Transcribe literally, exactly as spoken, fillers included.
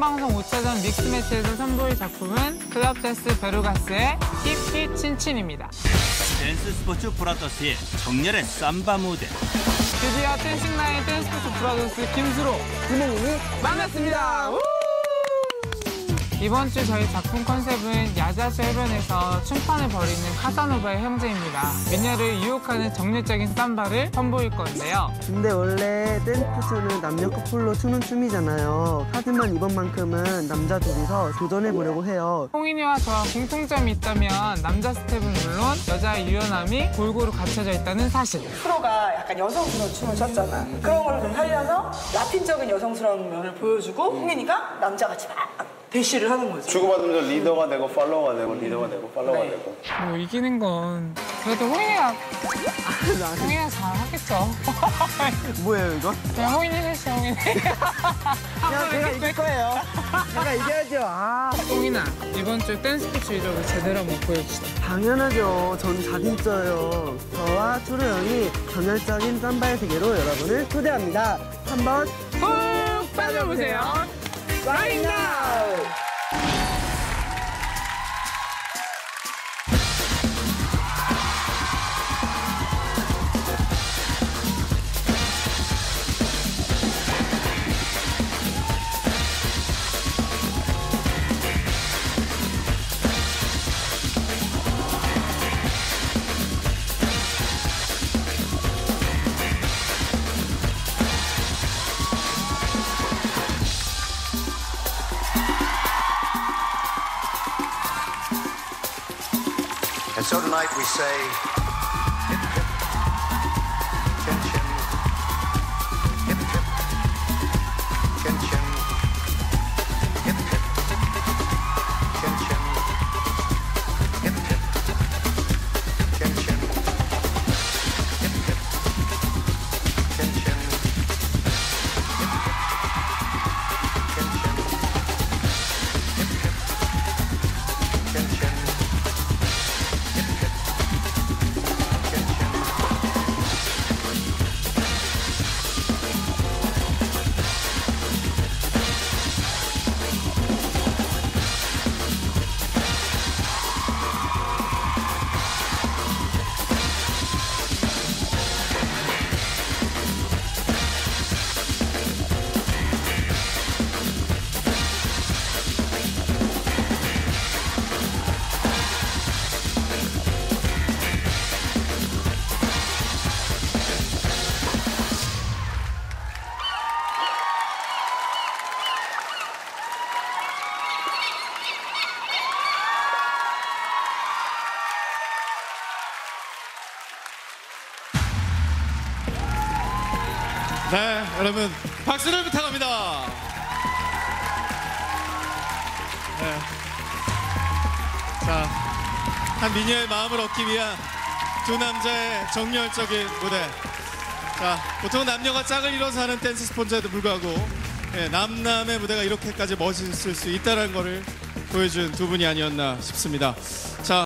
방송 오 차전 믹스매치에서 선보일 작품은 클럽 댄스 베루가스의 힙히 친친입니다. 댄스 스포츠 브라더스의 정열의 삼바 무대. 드디어 댄싱나인 댄스 스포츠 브라더스 김수로, 김홍우 만났습니다. 우! 이번 주 저희 작품 컨셉은 야자수 해변에서 춤판을 벌이는 카사노바의 형제입니다. 미녀를 유혹하는 정열적인 삼바를 선보일 건데요. 근데 원래 댄스 스포츠는 남녀 커플로 추는 춤이잖아요. 하지만 이번만큼은 남자 둘이서 도전해보려고 해요. 홍인이와 저와 공통점이 있다면 남자 스텝은 물론 여자의 유연함이 골고루 갖춰져 있다는 사실. 프로가 약간 여성스러운 춤을 췄잖아. 그런 걸 좀 살려서 라틴적인 여성스러운 면을 보여주고 홍인이가 남자같이 막 대시를 하는 거죠. 주고받으면서 리더가 되고 팔로워가 되고 리더가 되고 팔로워가 네. 되고. 뭐 이기는 건 그래도 홍인이가 홍인이가 잘 하겠죠. 뭐예요, 이거? 그냥 홍인이 셋이 홍인이. 그냥 제가 이길 거예요. 제가 이겨야죠. 아. 홍인아, 이번 주 댄스 스포츠 이력을 제대로 한번 보여주시다. 당연하죠. 전 자신 있어요. 저와 초로 형이 정열적인 삼바의 세계로 여러분을 초대합니다. 한번 푹 빠져보세요. right now! And so tonight we say, hip, hip, chin, chin, hip, hip, chin, chin, hip, hip, chin, chin, hip, hip, chin, chin, hip, hip, chin, chin, hip, hip, chin, chin, hip, hip, chin, chin. 네, 여러분 박수를 부탁합니다. 네. 자, 한 미녀의 마음을 얻기 위한 두 남자의 정열적인 무대. 자, 보통 남녀가 짝을 이뤄서 하는 댄스 스포츠에도 불구하고 네, 남남의 무대가 이렇게까지 멋있을 수 있다는 것을 보여준 두 분이 아니었나 싶습니다. 자.